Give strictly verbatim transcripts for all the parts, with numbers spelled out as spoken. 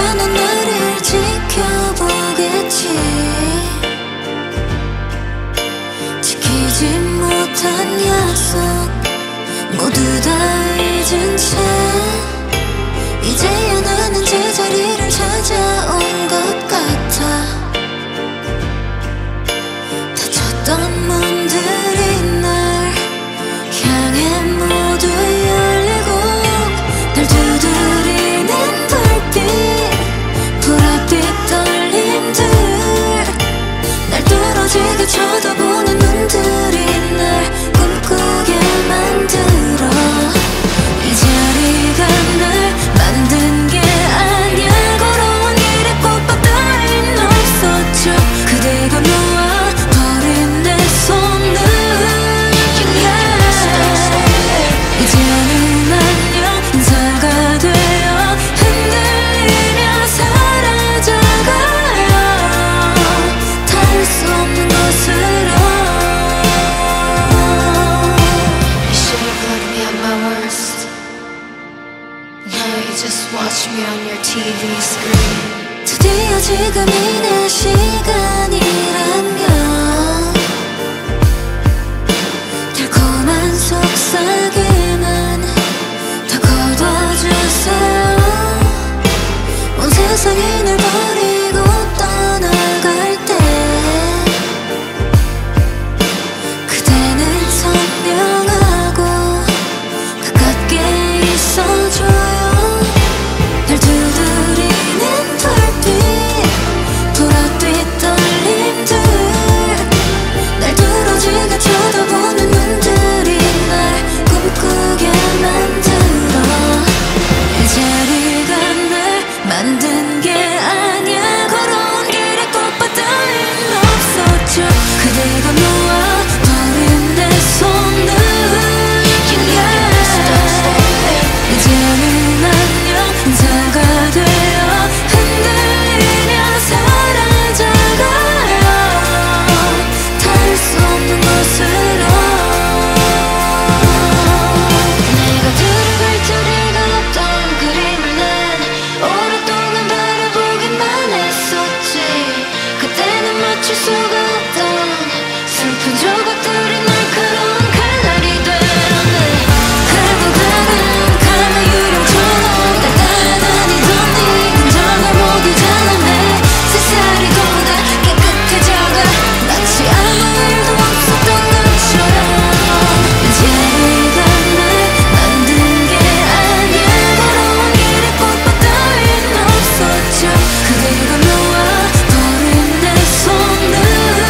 넌 나를 지켜보겠지. 지키지 못한 약속 모두 다 잊은 채 이제야 나는 제자리를 찾아온 것 같아. 닫혔던 문들이 날 향해 모두 열리고 날 두드리는 불빛 보랏빛 떨림들 날 뚫어지게 쳐다보는 눈들이 날 꿈꾸게 만들어. 이 자리가 날 만든 게 아니야. 걸어온 길에 꽃밭 따윈 없었죠. 그대가 놓아 버린 내 손을 이제는 안녕 인사가 되어 흔들리며 사라져가요. 닿을 수 없는 곳으로. You should've loved me at my worst. Now you just watch me on your 티비 screen. 드디어 지금이 내 시간이라면 달콤한 속삭임은 다 거둬주세요. 온 세상이 날 버리고 떠나갈 때 그대는 선명하고 가깝게 있어줘요. 날 두드리는 불빛 보랏빛 떨림들 날 뚫어지게 쳐다보는 눈들이 날 꿈꾸게 만들어. 이 자리가 날 만든 게 아니야. 걸어온 길에 꽃밭 따윈 없었죠. 그대가 놓아 버린 내 손을 이제는 안녕 인사가 되어 흔들리며 사라져가요. 닿을 수 없는 곳으로. 내가 들어갈 자리가 없던 그림을 난 오랫동안 바라보기만 했었지. 그때는 맞출 수가 없던 슬픈 조각들이 날카로운 칼날이 되었네. 결국에는 카메 유령처럼 날 따라다니던 네 감정을 모두 잘라내. 세살이 보다 깨끗해져가 마치 아무 일도 없었던 것처럼. 이 자리가 날 만든 게 아니야. 걸어온 길에 꽃밭 따윈 없었죠. 그대가 놓아 버린 내 손을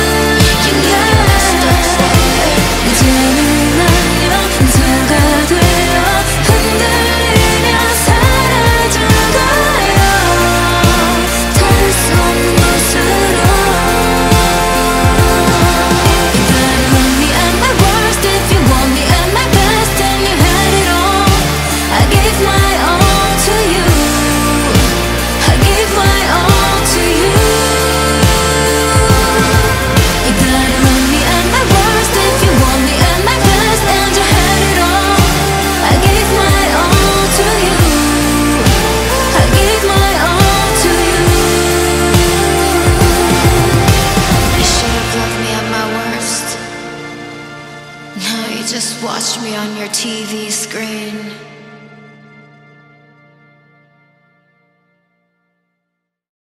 이제는 안녕 인사가 되어 흔들리며 사라져가요. 닿을 수 없는 곳으로. You gotta love me at my worst if you want me at my best and you had it all. I gave my all to you. I gave my all to you. You gotta love me at my worst if you want me at my best and you had it all. I gave my all to you. I gave my all to you. You should've loved me at my worst. Now you just watch me on your 티비 screen.